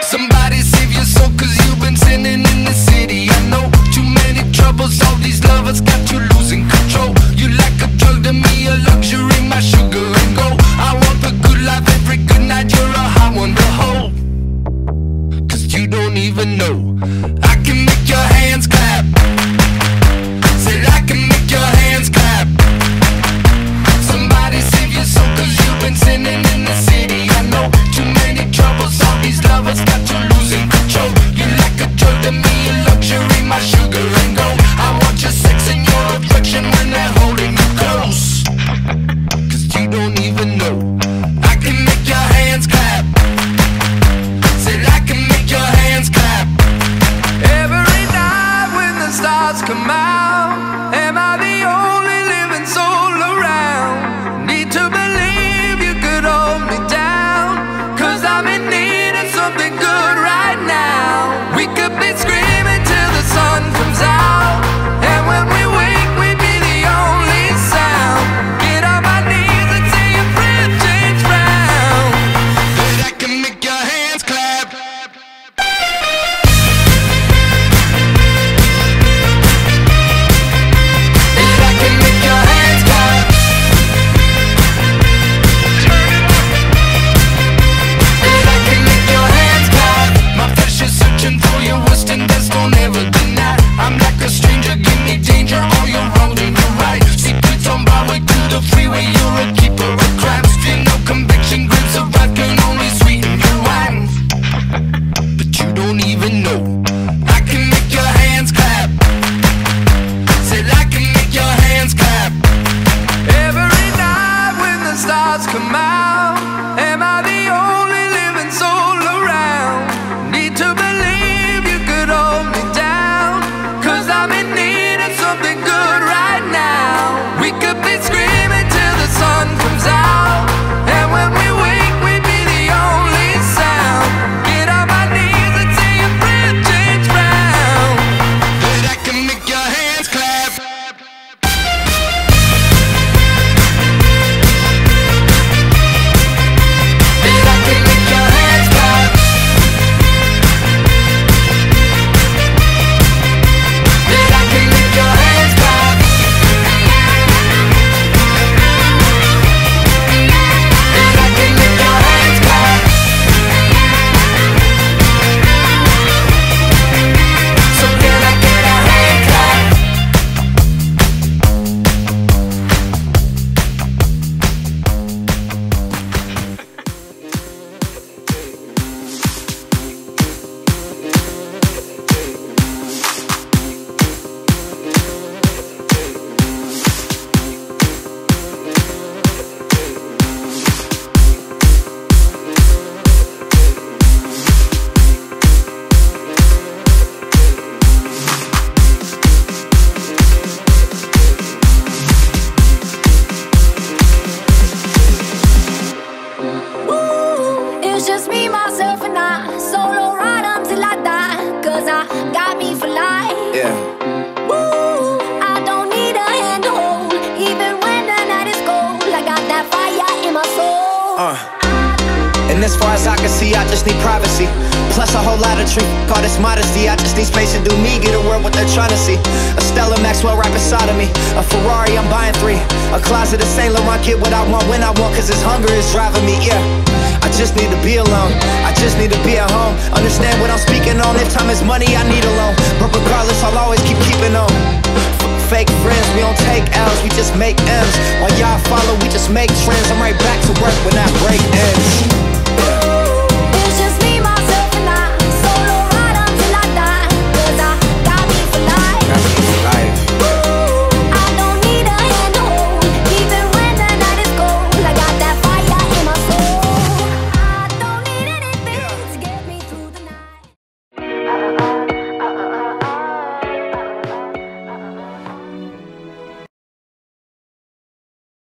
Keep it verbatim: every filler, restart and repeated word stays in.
Somebody save your soul, cause you've been sinning in the city. I know too many troubles, all these lovers got you losing control. You like a drug to me, a luxury, my sugar and gold. I want the good life every good night, you're a hot one to hold. Cause you don't even know I can make your hands clap. Said I can make your hands clap. Somebody save your soul, cause you've been sinning in the city. I know too many troubles, all these lovers got you losing control. You like a drug to me, a luxury, my sugar and gold. I want your sex and your affection when they're holding you close. Cause you don't even know I can make your hands clap. Said I can make your hands clap. Every night when the stars come out, am I the only living soul around? Need to believe you could hold me down, cause I'm in need of something good right now. We could be screaming till the sun comes out, and when we wake we'd be the only sound. Get on my knees and say your friend change round. That I can make your hands clap. That I can make your hands clap. Turn it up. That I can make your hands clap. My flesh is searching for your worst and best, don't ever deny. I'm like a stranger, give me danger, all you're wrong and you're right. Secrets on Broadway to the freeway, you're a keeper of crimes. Feel no conviction, grips of wrath can only sweeten your wine. But you don't even know I can make your hands clap. Said I can make your hands clap. Every night when the stars come out, am I the only living soul around? Need to believe you could hold me down, cause I'm in need of something good right now. We could be screaming till the sun comes out, and when we wake we'd be the only sound. Get on my knees and say your friend change round. That I can make your hands clap. That I can make your hands clap. That I can make your hands clap. That I can make your hands clap. So can I get a hand clap? Woo, it's just me, myself, and I. Solo ride until I die, cause I got me for life. Yeah. Woo, I don't need a hand to hold, even when the night is cold. I got that fire in my soul. Uh. And as far as I can see, I just need privacy. Plus a whole lot of truth, call this modesty. I just need space to do me, get a word what they're trying to see. A Stella Maxwell right beside of me. A Ferrari, I'm buying three. A closet of Saint Laurent, get what I want when I want, cause this hunger is driving me, yeah. I just need to be alone, I just need to be at home. Understand what I'm speaking on, if time is money, I need a loan. But regardless, I'll always keep keeping on. F fake friends, we don't take L's, we just make M's. While y'all follow, we just make trends. I'm right back to work when I break